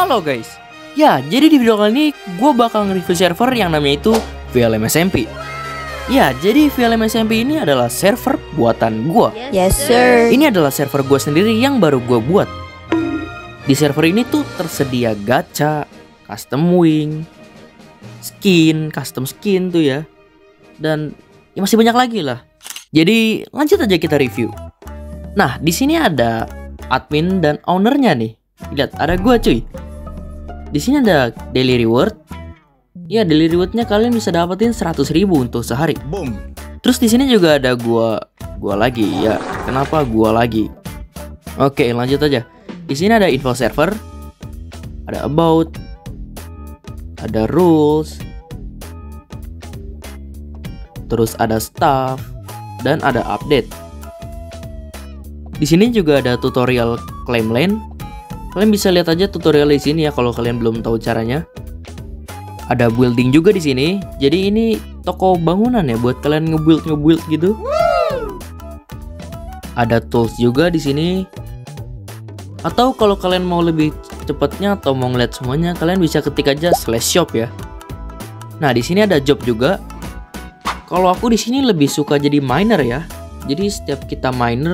Halo guys. Ya, jadi di video kali ini gue bakal nge-review server yang namanya itu VLM SMP. Ya, jadi VLM SMP ini adalah server buatan gue. Yes sir. Ini adalah server gue sendiri yang baru gue buat. Di server ini tuh tersedia gacha, custom wing, skin, custom skin tuh ya. Dan ya masih banyak lagi lah. Jadi lanjut aja kita review. Nah, di sini ada admin dan ownernya nih. Lihat, ada gua cuy. Di sini ada daily reward. Ya, daily rewardnya kalian bisa dapetin 100.000 untuk sehari. Boom. Terus di sini juga ada gua lagi ya. Kenapa gua lagi? Oke, lanjut aja. Di sini ada info server, ada about, ada rules, terus ada staff, dan ada update. Di sini juga ada tutorial claim lane. Kalian bisa lihat aja tutorial di sini ya kalau kalian belum tahu caranya. Ada building juga di sini. Jadi ini toko bangunan ya buat kalian ngebuild gitu. Ada tools juga di sini. Atau kalau kalian mau lebih cepatnya atau mau ngeliat semuanya, kalian bisa ketik aja /shop ya. Nah, di sini ada job juga. Kalau aku di sini lebih suka jadi miner ya. Jadi setiap kita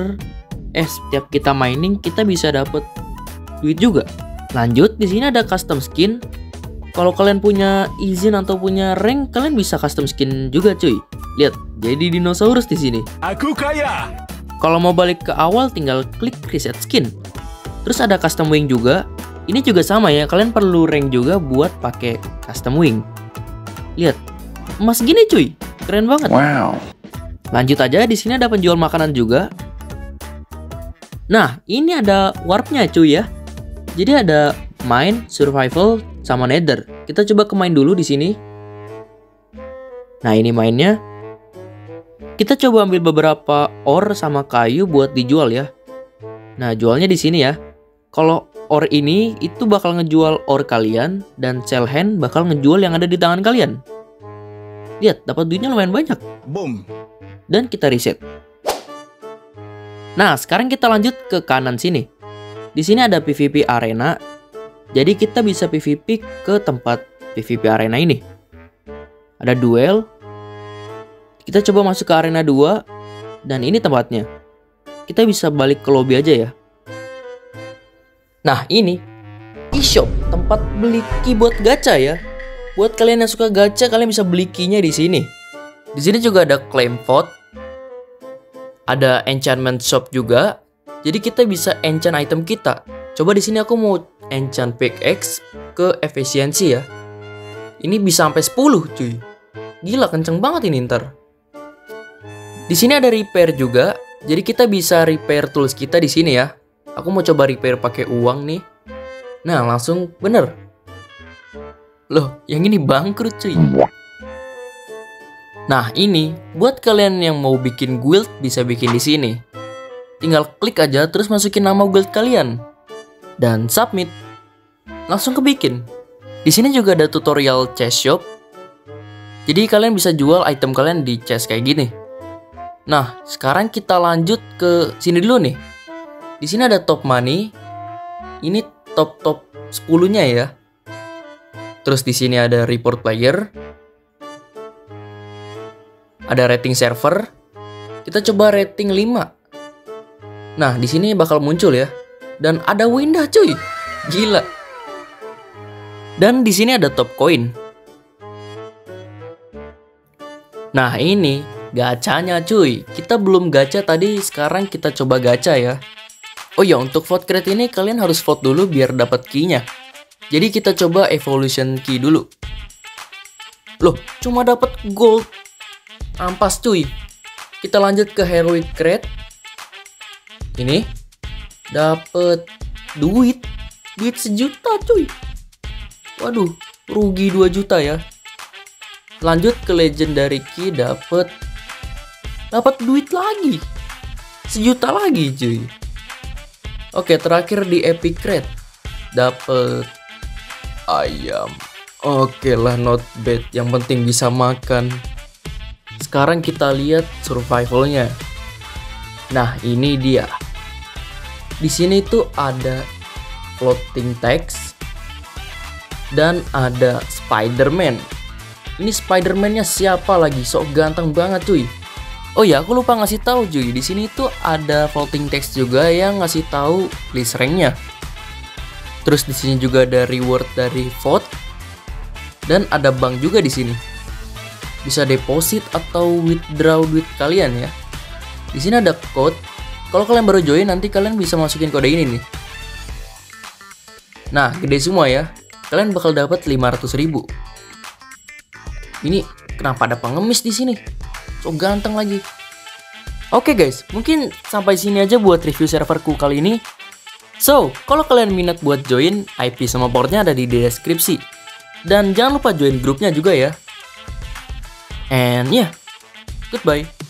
mining kita bisa dapet duit juga. Lanjut, di sini ada custom skin. Kalau kalian punya izin atau punya rank, kalian bisa custom skin juga cuy. Lihat, jadi dinosaurus di sini. Aku kaya. Kalau mau balik ke awal tinggal klik reset skin. Terus ada custom wing juga. Ini juga sama ya, kalian perlu rank juga buat pakai custom wing. Lihat, emas gini cuy. Keren banget. Wow. Lanjut aja, di sini ada penjual makanan juga. Nah, ini ada warpnya cuy ya. Jadi ada mine, survival, sama nether. Kita coba ke mine dulu di sini. Nah, ini mine-nya. Kita coba ambil beberapa ore sama kayu buat dijual ya. Nah, jualnya di sini ya. Kalau ore ini itu bakal ngejual ore kalian dan sell hand bakal ngejual yang ada di tangan kalian. Lihat, dapat duitnya lumayan banyak. Boom. Dan kita reset. Nah, sekarang kita lanjut ke kanan sini. Di sini ada PvP arena. Jadi kita bisa PvP ke tempat PvP arena ini. Ada duel. Kita coba masuk ke arena 2 dan ini tempatnya. Kita bisa balik ke lobby aja ya. Nah, ini e-shop, tempat beli key buat gacha ya. Buat kalian yang suka gacha, kalian bisa beli key-nya di sini. Di sini juga ada claim vote. Ada enchantment shop juga. Jadi kita bisa enchant item kita. Coba di sini aku mau enchant pickaxe ke efisiensi ya. Ini bisa sampai 10 cuy. Gila, kenceng banget ini ntar. Di sini ada repair juga. Jadi kita bisa repair tools kita di sini ya. Aku mau coba repair pakai uang nih. Nah, langsung bener. Loh, yang ini bangkrut cuy. Nah, ini buat kalian yang mau bikin guild bisa bikin di sini. Tinggal klik aja terus masukin nama guild kalian dan submit. Langsung kebikin. Di sini juga ada tutorial chest shop. Jadi kalian bisa jual item kalian di chest kayak gini. Nah, sekarang kita lanjut ke sini dulu nih. Di sini ada top money. Ini top 10-nya ya. Terus di sini ada report player. Ada rating server. Kita coba rating 5. Nah, di sini bakal muncul ya. Dan ada windah cuy. Gila. Dan di sini ada top coin. Nah, ini gacanya cuy. Kita belum gacha tadi, sekarang kita coba gacha ya. Oh ya, untuk vote crate ini kalian harus vote dulu biar dapat key-nya. Jadi kita coba evolution key dulu. Loh, cuma dapat gold. Ampas cuy. Kita lanjut ke heroic crate. Ini dapat duit 1 juta cuy. Waduh, rugi 2 juta ya. Lanjut ke legendary key, dapat duit lagi 1 juta lagi cuy. Oke, terakhir di epic crate dapat ayam. Oke lah, not bad. Yang penting bisa makan. Sekarang kita lihat survivalnya. Nah, ini dia. Di sini tuh ada floating text, Dan ada Spider-Man. Ini Spider-Man-nya siapa lagi? Sok ganteng banget cuy. Oh ya, aku lupa ngasih tahu cuy. Di sini tuh ada floating text juga yang ngasih tahu list rank-nya. Terus di sini juga ada reward dari vote. Dan ada bank juga di sini. Bisa deposit atau withdraw duit kalian ya. Di sini ada code. Kalau kalian baru join nanti kalian bisa masukin kode ini nih. Nah, gede semua ya. Kalian bakal dapat 500.000. Ini kenapa ada pengemis di sini? So ganteng lagi. Oke guys, mungkin sampai sini aja buat review serverku kali ini. So, kalau kalian minat buat join, IP sama portnya ada di deskripsi. Dan jangan lupa join grupnya juga ya. And yeah, goodbye.